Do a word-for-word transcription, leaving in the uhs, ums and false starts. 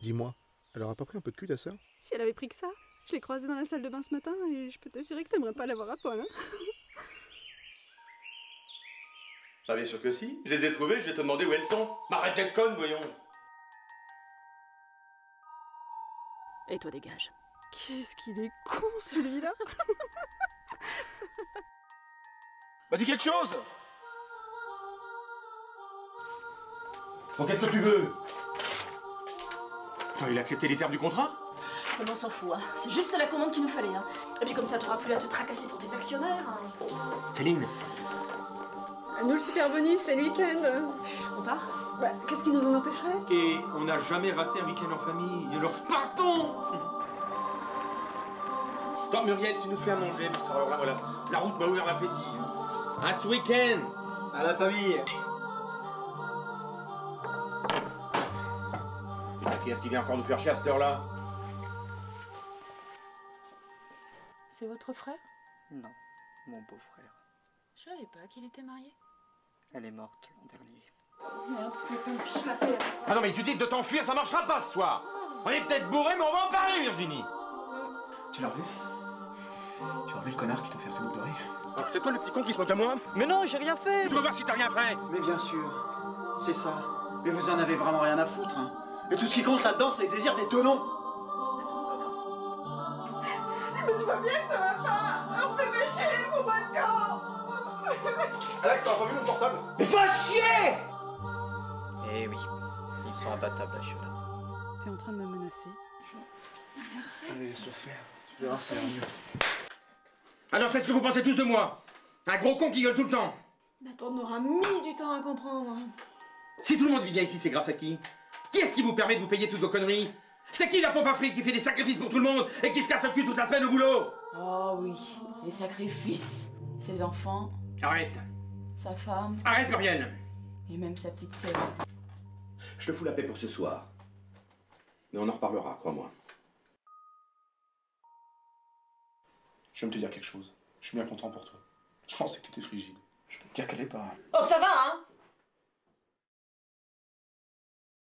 Dis-moi, elle aura pas pris un peu de cul ta sœur? Si elle avait pris que ça, je l'ai croisée dans la salle de bain ce matin et je peux t'assurer que t'aimerais pas l'avoir à poil, hein. Ah bien sûr que si, je les ai trouvées, je vais te demander où elles sont. Mais arrête d'être conne, voyons. Et toi dégage. Qu'est-ce qu'il est con celui-là. Bah dis quelque chose. Bon, qu'est-ce que tu veux? Attends, il a accepté les termes du contrat? Mais on s'en fout, hein. C'est juste la commande qu'il nous fallait, hein. Et puis comme ça, t'auras plus à te tracasser pour tes actionnaires, hein. Céline. Nous le super bonus, c'est le week-end. On part? Bah, qu'est-ce qui nous en empêcherait? Et on n'a jamais raté un week-end en famille, alors partons! Attends, Muriel, tu nous fais à manger, parce que alors là, voilà, la route m'a ouvert l'appétit. À ce week-end! À la famille. Putain, qui est-ce qui vient encore nous faire chier à cette heure-là? C'est votre frère? Non, mon beau-frère. Je savais pas qu'il était marié. Elle est morte l'an dernier. Merde, vous pouvez pas me ficher la paix. Ah non mais tu dis que de t'enfuir ça marchera pas ce soir! On est peut-être bourré mais on va en parler Virginie! Tu l'as revu? Tu as revu le connard qui t'a fait sa boucle d'oreille? Alors c'est toi le petit con qui se moque de moi? Mais non, j'ai rien fait! Tu vas voir si t'as rien fait! Mais bien sûr, c'est ça. Mais vous en avez vraiment rien à foutre, hein. Et tout ce qui compte là-dedans, c'est le désir des deux noms. Mais tu vois bien que ça va pas! On fait mécher, il faut pas le camp! Alex, t'as pas vu mon portable? Mais va chier! Eh oui, ils sont abattables à là. T'es en train de me menacer. Allez, laisse-le faire. C'est vrai, ça va mieux. Alors c'est ce que vous pensez tous de moi? Un gros con qui gueule tout le temps! Mais attends, on aura mis du temps à comprendre. Si tout le monde vit bien ici, c'est grâce à qui? Qui est-ce qui vous permet de vous payer toutes vos conneries? C'est qui la pompe à fric qui fait des sacrifices pour tout le monde et qui se casse le cul toute la semaine au boulot? Oh oui, les sacrifices. Ses enfants, Arrête! sa femme, Arrête Muriel! et même sa petite sœur. Je te fous la paix pour ce soir. Mais on en reparlera, crois-moi. Je vais me te dire quelque chose. Je suis bien content pour toi. Je pensais que t'étais frigide. Je peux te dire qu'elle est pas. Oh, ça va, hein?